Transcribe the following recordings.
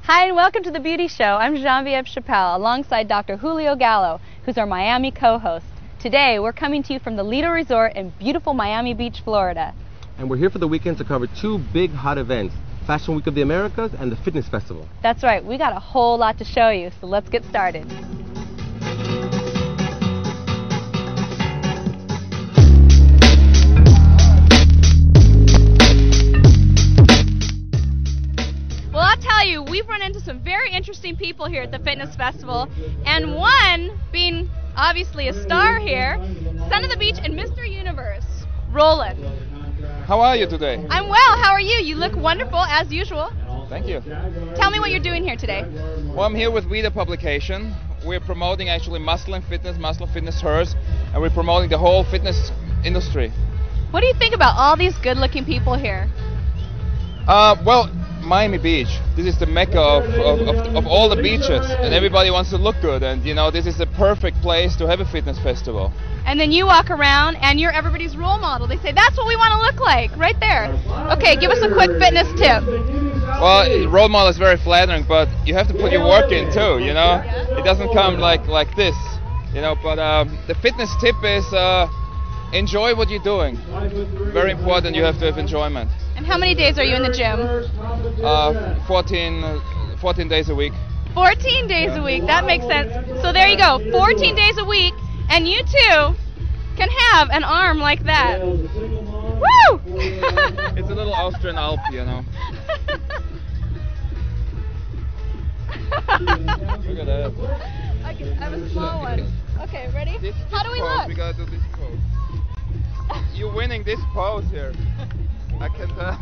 Hi and welcome to The Beauty Show. I'm Genevieve Chappelle alongside Dr. Julio Gallo, who's our Miami co-host. Today we're coming to you from the Lido Resort in beautiful Miami Beach, Florida. And we're here for the weekend to cover two big hot events, Fashion Week of the Americas and the Fitness Festival. That's right, we got a whole lot to show you, so let's get started. Well, I'll tell you, we've run into some very interesting people here at the Fitness Festival, and one being obviously a star here, Son of the Beach and Mr. Universe, Roland. How are you today? I'm well, how are you? You look wonderful as usual. Thank you. Tell me what you're doing here today. Well, I'm here with Vida Publication. We're promoting actually Muscle and Fitness Hers, and we're promoting the whole fitness industry. What do you think about all these good-looking people here? Well, Miami Beach, this is the mecca of all the beaches, and everybody wants to look good, and you know, this is the perfect place to have a fitness festival. And then you walk around and you're everybody's role model. They say, that's what we want to look like, right there. Okay, give us a quick fitness tip. Well, role model is very flattering, but you have to put your work in too, you know? It doesn't come like this, you know, but the fitness tip is enjoy what you're doing. Very important, you have to have enjoyment. And how many days are you in the gym? 14 days a week. 14 days a week, that makes sense. So there you go, 14 days a week, and you too can have an arm like that. Woo! It's a little Austrian Alp, you know. Look at that. I have a small one. Okay, ready? This How do we pose, look? We gotta do this pose. You're winning this pose here. I can tell.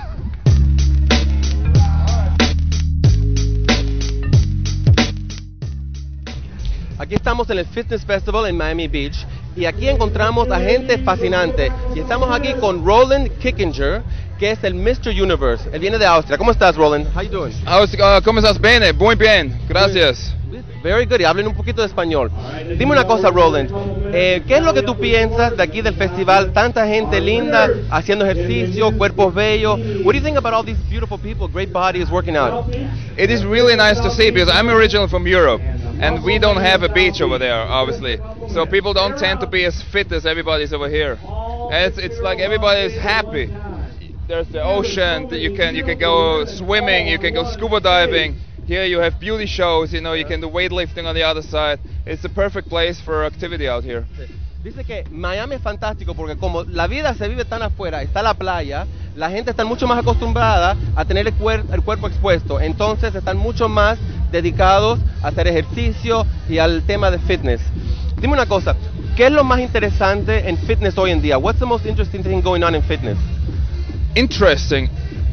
Aquí estamos en el Fitness Festival en Miami Beach y aquí encontramos a gente fascinante. Y estamos aquí con Roland Kickinger, que es el Mr. Universe. Él viene de Austria. ¿Cómo estás, Roland? How you doing? ¿Cómo estás? Bene, muy bien, gracias. Very good. Y hablen un poquito de español. Dime una cosa, Roland. ¿Qué es lo que tú piensas de aquí del festival? Tanta gente linda haciendo ejercicio, cuerpos bellos. What do you think about all these beautiful people, great bodies, working out? It is really nice to see because I'm originally from Europe and we don't have a beach over there, obviously. So people don't tend to be as fit as everybody's over here. And it's like everybody is happy. There's the ocean. You can go swimming. You can go scuba diving. Here you have beauty shows, you know, you can do weightlifting on the other side. It's the perfect place for activity out here. Dice que Miami es fantástico porque como la vida se vive tan afuera, está la playa, la gente está mucho más acostumbrada a tener el cuerpo expuesto, entonces están mucho más dedicados a hacer ejercicio y al tema de fitness. Dime una cosa, ¿qué es lo más interesante en fitness hoy en día? What's the most interesting thing going on in fitness? Interesting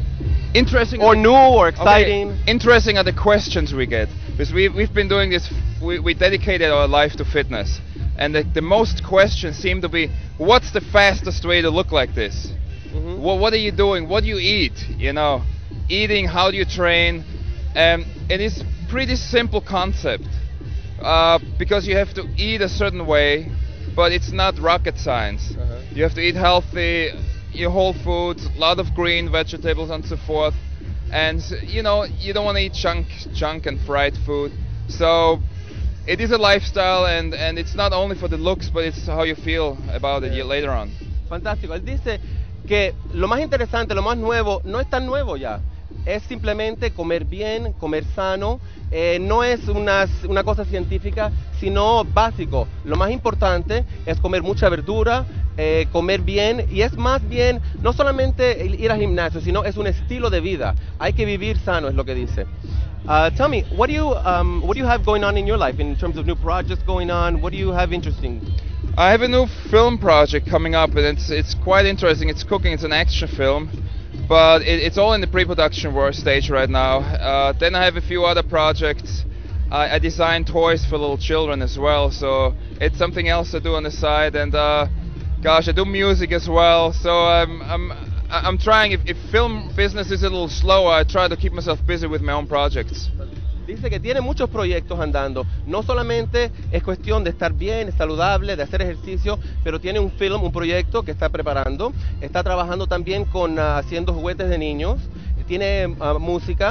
or new or exciting? Okay. Interesting are the questions we get, because we've been doing this, we dedicated our life to fitness, and the most questions seem to be, what's the fastest way to look like this? Mm-hmm. What are you doing? What do you eat? You know, eating, how do you train? It is pretty simple concept, because you have to eat a certain way, but it's not rocket science. You have to eat healthy, your whole foods, a lot of green vegetables and so forth, and you know, you don't want to eat junk and fried food. So it is a lifestyle, and it's not only for the looks, but it's how you feel about it later on. Fantástico. Él dice que lo más interesante, lo más nuevo, no es tan nuevo ya. Es simplemente comer bien, comer sano. No es una cosa científica, sino básico. Lo más importante es comer mucha verdura, comer bien, y es más bien no solamente ir al gimnasio, sino es un estilo de vida. Hay que vivir sano, es lo que dice. Tell me, what do you have going on in your life in terms of new projects going on? What do you have interesting? I have a new film project coming up, and it's quite interesting. It's cooking. It's an action film, but it's all in the pre-production stage right now. Then I have a few other projects. I design toys for little children as well, so it's something else to do on the side. And gosh, I do music as well. So I'm trying. If film business is a little slower, I try to keep myself busy with my own projects. Dice que tiene muchos proyectos andando. No solamente es cuestión de estar bien, saludable, de hacer ejercicio, pero tiene un proyecto que está preparando. Está trabajando también con haciendo juguetes de niños. Tiene música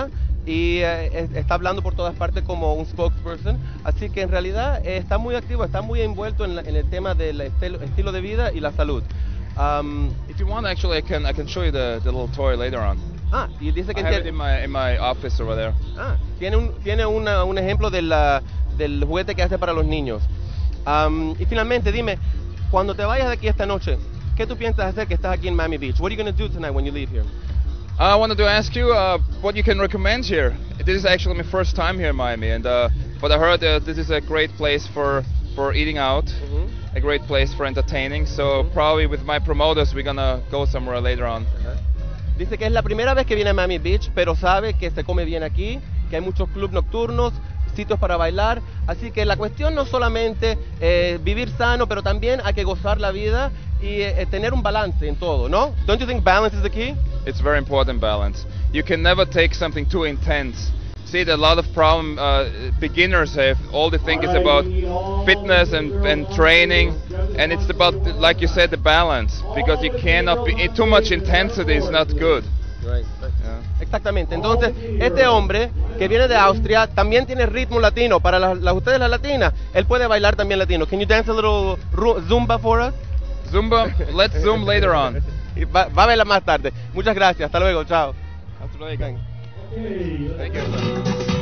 y está hablando por todas partes como un spokesperson, así que en realidad está muy activo, está muy envuelto en el tema del estilo de vida y la salud. If you want, actually, I can show you the little toy later on. Y dice que I have it in my office over there. tiene un ejemplo del juguete que hace para los niños. Y finalmente, dime, cuando te vayas de aquí esta noche, ¿qué tú piensas hacer que estás aquí en Miami Beach? What are you going to do tonight when you leave here? I wanted to ask you what you can recommend here. This is actually my first time here in Miami, and but I heard that this is a great place for eating out, a great place for entertaining. So probably with my promoters, we're gonna go somewhere later on. Dice que es la primera vez que viene a Miami Beach, pero sabe que se come bien aquí, que hay muchos clubes nocturnos, sitios para bailar, así que la cuestión no solamente vivir sano, pero también hay que gozar la vida y tener un balance en todo, ¿no? Don't you think balance is the key? It's very important, balance. You can never take something too intense. See, a lot of beginners have, all they think is about fitness and training, and it's about, like you said, the balance, because you cannot be, too much intensity is not good. Right. Exactamente. Entonces, este hombre que viene de Austria también tiene ritmo latino. Para ustedes las latinas, él puede bailar también latino. Can you dance a little Zumba for us? Zumba? Let's zoom later on. Va a verla más tarde. Muchas gracias. Hasta luego. Chao. Hasta luego. Thank you.